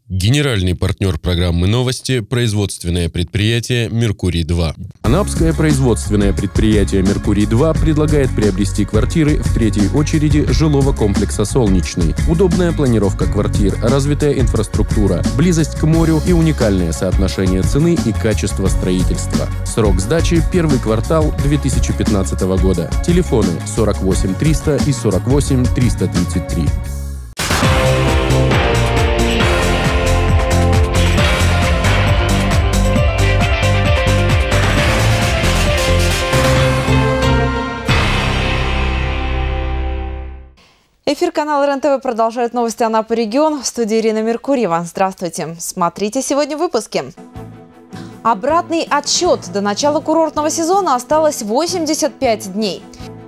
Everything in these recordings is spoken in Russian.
Генеральный партнер программы «Новости» – производственное предприятие «Меркурий-2». Анапское производственное предприятие «Меркурий-2» предлагает приобрести квартиры в третьей очереди жилого комплекса «Солнечный». Удобная планировка квартир, развитая инфраструктура, близость к морю и уникальное соотношение цены и качества строительства. Срок сдачи – первый квартал 2015 года. Телефоны 48 300 и 48 333. Эфир канала РЕН-ТВ продолжает новости Анапы регион. В студии Ирина Меркурьева. Здравствуйте. Смотрите сегодня в выпуске. Обратный отсчет. До начала курортного сезона осталось 85 дней.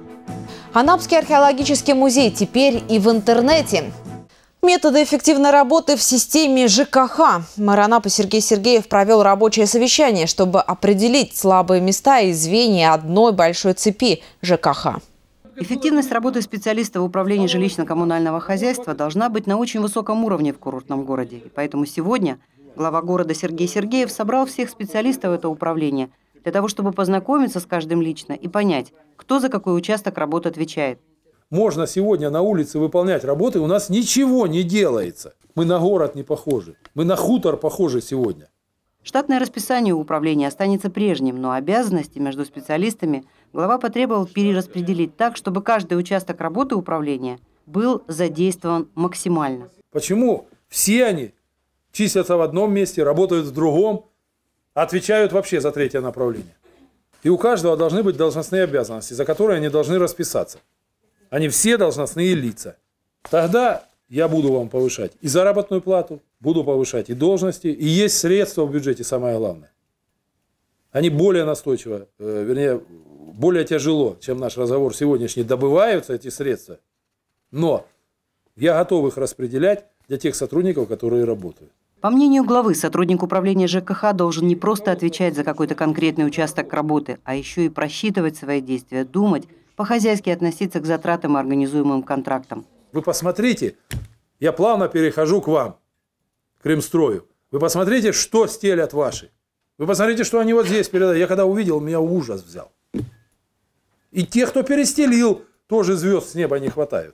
Анапский археологический музей теперь и в интернете. Методы эффективной работы в системе ЖКХ. Мэр Анапы Сергей Сергеев провел рабочее совещание, чтобы определить слабые места и звенья одной большой цепи ЖКХ. Эффективность работы специалистов в управлении жилищно-коммунального хозяйства должна быть на очень высоком уровне в курортном городе. И поэтому сегодня глава города Сергей Сергеев собрал всех специалистов этого управления для того, чтобы познакомиться с каждым лично и понять, кто за какой участок работы отвечает. Можно сегодня на улице выполнять работы, у нас ничего не делается. Мы на город не похожи, мы на хутор похожи сегодня. Штатное расписание у управления останется прежним, но обязанности между специалистами глава потребовал перераспределить так, чтобы каждый участок работы управления был задействован максимально. Почему все они числятся в одном месте, работают в другом, отвечают вообще за третье направление? И у каждого должны быть должностные обязанности, за которые они должны расписаться. Они все должностные лица. Тогда я буду вам повышать и заработную плату, буду повышать и должности, и есть средства в бюджете, самое главное. Они более настойчиво, вернее, более тяжело, чем наш разговор сегодняшний, добываются эти средства. Но я готов их распределять для тех сотрудников, которые работают. По мнению главы, сотрудник управления ЖКХ должен не просто отвечать за какой-то конкретный участок работы, а еще и просчитывать свои действия, думать, по-хозяйски относиться к затратам и организуемым контрактам. Вы посмотрите, я плавно перехожу к вам, к Ремстрою. Вы посмотрите, что стелят ваши. Вы посмотрите, что они вот здесь передают. Я когда увидел, меня ужас взял. И те, кто перестелил, тоже звезд с неба не хватают.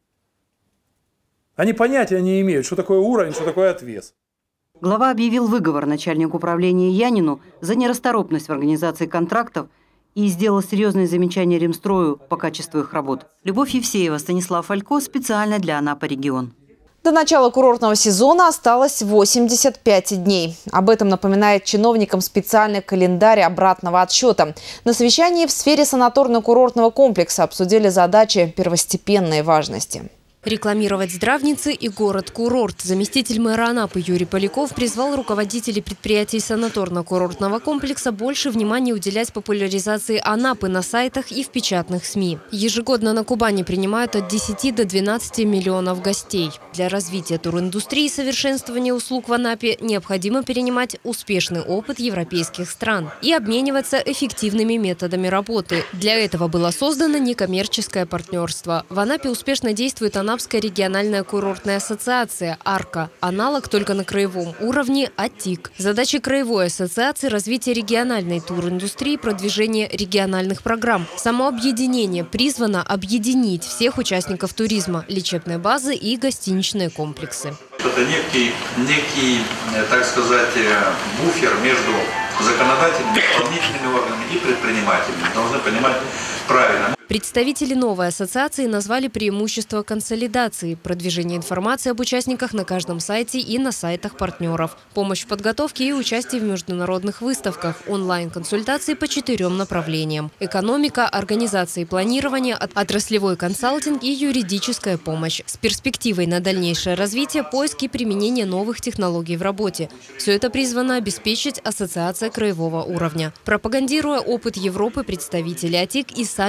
Они понятия не имеют, что такое уровень, что такое отвес. Глава объявил выговор начальнику управления Янину за нерасторопность в организации контрактов и сделал серьезные замечания Ремстрою по качеству их работ. Любовь Евсеева, Станислав Фалько, специально для Анапы регион. До начала курортного сезона осталось 85 дней. Об этом напоминает чиновникам специальный календарь обратного отсчета. На совещании в сфере санаторно-курортного комплекса обсудили задачи первостепенной важности. Рекламировать здравницы и город-курорт. Заместитель мэра Анапы Юрий Поляков призвал руководителей предприятий санаторно-курортного комплекса больше внимания уделять популяризации Анапы на сайтах и в печатных СМИ. Ежегодно на Кубани принимают от 10 до 12 миллионов гостей. Для развития туриндустрии и совершенствования услуг в Анапе необходимо перенимать успешный опыт европейских стран и обмениваться эффективными методами работы. Для этого было создано некоммерческое партнерство. В Анапе успешно действует Анапская региональная курортная ассоциация «Арка». Аналог только на краевом уровне «АТИК». Задача краевой ассоциации – развитие региональной туриндустрии, продвижение региональных программ. Само объединение призвано объединить всех участников туризма, лечебные базы и гостиничные комплексы. Это некий, так сказать, буфер между законодательными, исполнительными органами и предпринимателями. Должны понимать правильно. Представители новой ассоциации назвали преимущества консолидации, продвижение информации об участниках на каждом сайте и на сайтах партнеров, помощь в подготовке и участие в международных выставках, онлайн-консультации по 4 направлениям: экономика, организация и планирование, отраслевой консалтинг и юридическая помощь. С перспективой на дальнейшее развитие, поиск и применение новых технологий в работе. Все это призвано обеспечить ассоциация краевого уровня. Пропагандируя опыт Европы, представители АТИК и сами переняли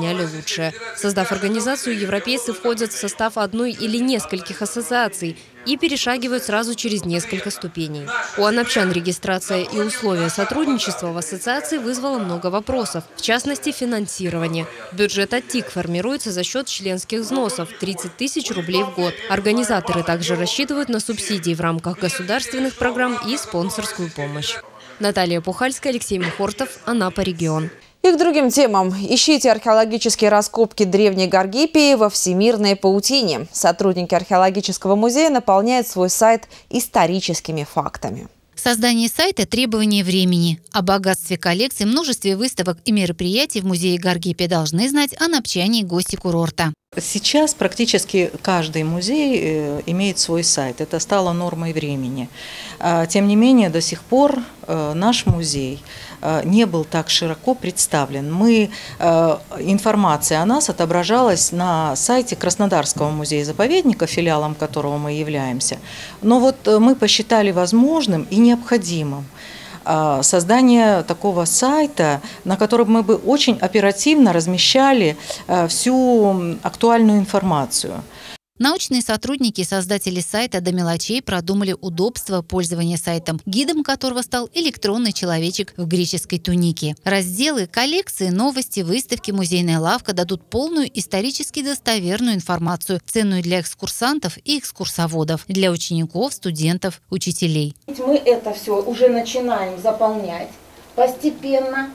переняли лучшее. Создав организацию, европейцы входят в состав одной или нескольких ассоциаций и перешагивают сразу через несколько ступеней. У анапчан регистрация и условия сотрудничества в ассоциации вызвало много вопросов, в частности, финансирование. Бюджет АТИК формируется за счет членских взносов – 30 тысяч рублей в год. Организаторы также рассчитывают на субсидии в рамках государственных программ и спонсорскую помощь. Наталья Пухальская, Алексей Мухортов, Анапа, регион. И к другим темам. Ищите археологические раскопки древней Гаргипии во всемирной паутине. Сотрудники археологического музея наполняют свой сайт историческими фактами. Создание сайта – требование времени. О богатстве коллекций, множестве выставок и мероприятий в музее Гаргипия должны знать анапчане и гости курорта. Сейчас практически каждый музей имеет свой сайт. Это стало нормой времени. Тем не менее, до сих пор наш музей не был так широко представлен. Информация о нас отображалась на сайте Краснодарского музея-заповедника, филиалом которого мы являемся. Но вот мы посчитали возможным и необходимым создание такого сайта, на котором мы бы очень оперативно размещали всю актуальную информацию. Научные сотрудники и создатели сайта до мелочей продумали удобство пользования сайтом, гидом которого стал электронный человечек в греческой тунике. Разделы, коллекции, новости, выставки, музейная лавка дадут полную исторически достоверную информацию, ценную для экскурсантов и экскурсоводов, для учеников, студентов, учителей. Мы это все уже начинаем заполнять постепенно.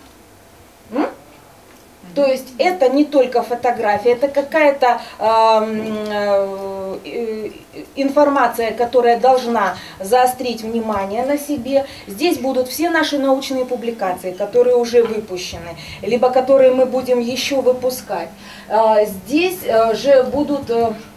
То есть это не только фотография, это какая-то информация, которая должна заострить внимание на себе. Здесь будут все наши научные публикации, которые уже выпущены, либо которые мы будем еще выпускать. Здесь же будут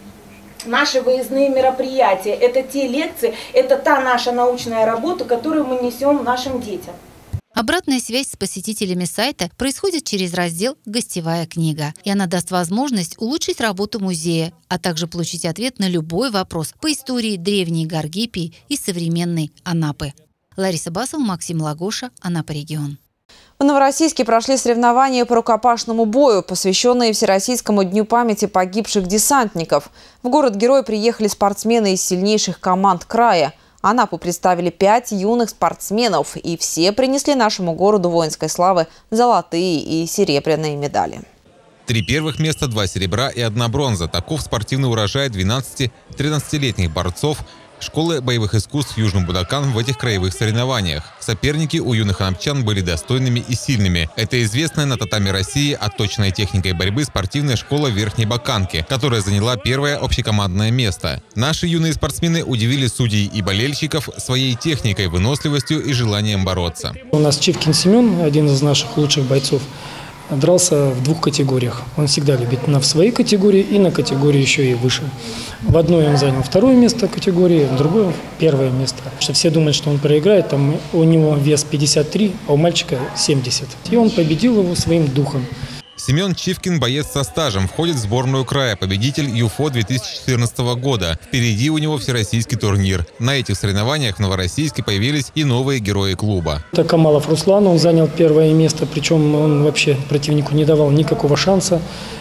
наши выездные мероприятия, это те лекции, это та наша научная работа, которую мы несем нашим детям. Обратная связь с посетителями сайта происходит через раздел «Гостевая книга». И она даст возможность улучшить работу музея, а также получить ответ на любой вопрос по истории древней Гаргипии и современной Анапы. Лариса Басова, Максим Лагоша, Анапа, регион. В Новороссийске прошли соревнования по рукопашному бою, посвященные Всероссийскому дню памяти погибших десантников. В город-герой приехали спортсмены из сильнейших команд края. Анапу представили 5 юных спортсменов, и все принесли нашему городу воинской славы золотые и серебряные медали. 3 первых места, 2 серебра и 1 бронза. Таков спортивный урожай 12-13-летних борцов школы боевых искусств Южный Будакан в этих краевых соревнованиях. Соперники у юных анапчан были достойными и сильными. Это известная на татами России отточенной техникой борьбы спортивная школа Верхней Баканки, которая заняла первое общекомандное место. Наши юные спортсмены удивили судей и болельщиков своей техникой, выносливостью и желанием бороться. У нас Чивкин Семен, один из наших лучших бойцов, дрался в 2 категориях. Он всегда любит в своей категории и на категории еще и выше. В одной он занял 2 место категории, в другой 1 место. Все думают, что он проиграет, там у него вес 53, а у мальчика 70. И он победил его своим духом. Семен Чивкин – боец со стажем, входит в сборную края, победитель ЮФО 2014 года. Впереди у него всероссийский турнир. На этих соревнованиях в Новороссийске появились и новые герои клуба. Это Камалов Руслан, он занял 1 место, причем он вообще противнику не давал никакого шанса.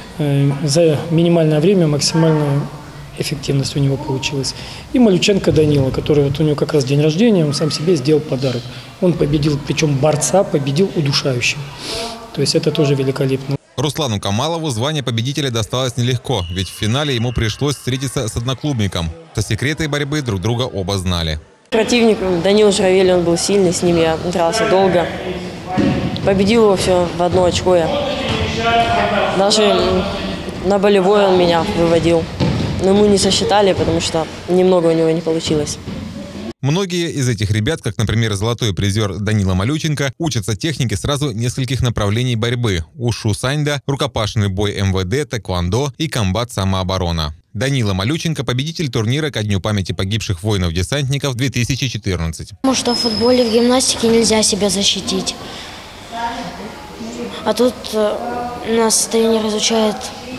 За минимальное время максимальная эффективность у него получилась. И Малюченко Данила, который у него как раз день рождения, он сам себе сделал подарок. Он победил, причем борца победил удушающим. То есть это тоже великолепно. Руслану Камалову звание победителя досталось нелегко, ведь в финале ему пришлось встретиться с одноклубником. За секреты борьбы друг друга оба знали. Противник Данил Журавель, он был сильный, с ним я дрался долго. Победил его все в 1 очко я. Даже на болевой он меня выводил. Но ему не сосчитали, потому что немного у него не получилось. Многие из этих ребят, как, например, золотой призер Данила Малюченко, учатся технике сразу нескольких направлений борьбы – ушу саньда, рукопашный бой МВД, тэквондо и комбат-самооборона. Данила Малюченко – победитель турнира ко Дню памяти погибших воинов-десантников 2014. Потому что в футболе, в гимнастике нельзя себя защитить. А тут нас тренер изучает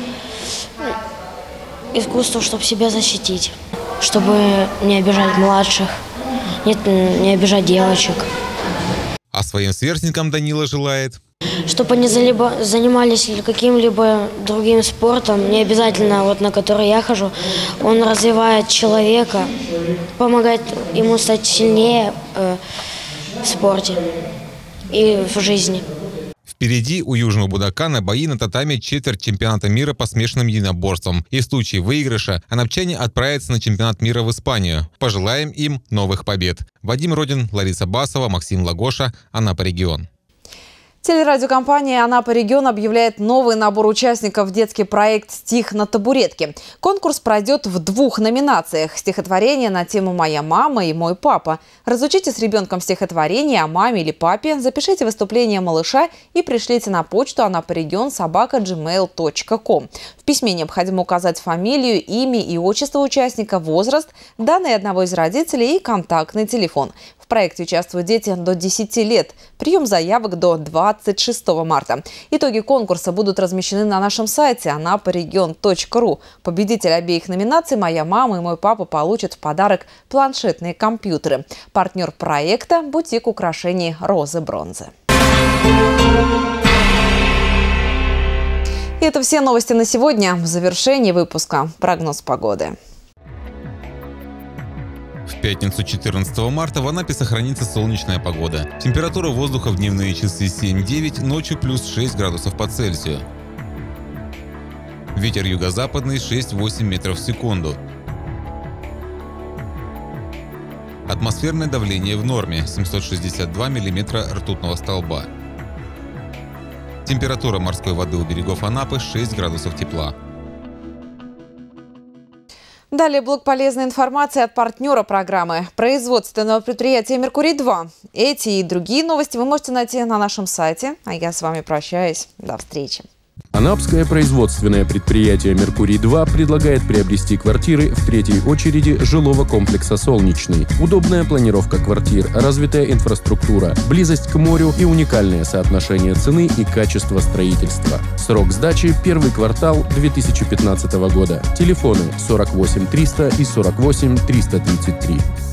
искусство, чтобы себя защитить, чтобы не обижать младших, не обижать девочек. А своим сверстникам Данила желает Чтобы они занимались каким-либо другим спортом, не обязательно вот на который я хожу. Он развивает человека, помогает ему стать сильнее в спорте и в жизни. Впереди у Южного Будакана бои на татами четверть чемпионата мира по смешанным единоборствам. И в случае выигрыша анапчане отправятся на чемпионат мира в Испанию. Пожелаем им новых побед. Вадим Родин, Лариса Басова, Максим Лагоша, Анапа регион. Телерадиокомпания «Анапа регион» объявляет новый набор участников в детский проект «Стих на табуретке». Конкурс пройдет в 2 номинациях – стихотворение на тему «Моя мама» и «Мой папа». Разучите с ребенком стихотворение о маме или папе, запишите выступление малыша и пришлите на почту anaparegion@gmail.com. В письме необходимо указать фамилию, имя и отчество участника, возраст, данные одного из родителей и контактный телефон. В проекте участвуют дети до 10 лет. Прием заявок до 26 марта. Итоги конкурса будут размещены на нашем сайте anaparegion.ru. Победитель обеих номинаций «Моя мама» и «Мой папа» получат в подарок планшетные компьютеры. Партнер проекта – бутик украшений «Розы Бронзы». И это все новости на сегодня. В завершении выпуска прогноз погоды. В пятницу 14 марта в Анапе сохранится солнечная погода. Температура воздуха в дневные часы 7-9, ночью плюс 6 градусов по Цельсию. Ветер юго-западный 6-8 метров в секунду. Атмосферное давление в норме 762 миллиметра ртутного столба. Температура морской воды у берегов Анапы 6 градусов тепла. Далее блок полезной информации от партнера программы – производственного предприятия «Меркурий-2». Эти и другие новости вы можете найти на нашем сайте. А я с вами прощаюсь. До встречи. Анапское производственное предприятие «Меркурий-2» предлагает приобрести квартиры в 3-й очереди жилого комплекса «Солнечный». Удобная планировка квартир, развитая инфраструктура, близость к морю и уникальное соотношение цены и качества строительства. Срок сдачи – 1-й квартал 2015 года. Телефоны 48 300 и 48 333.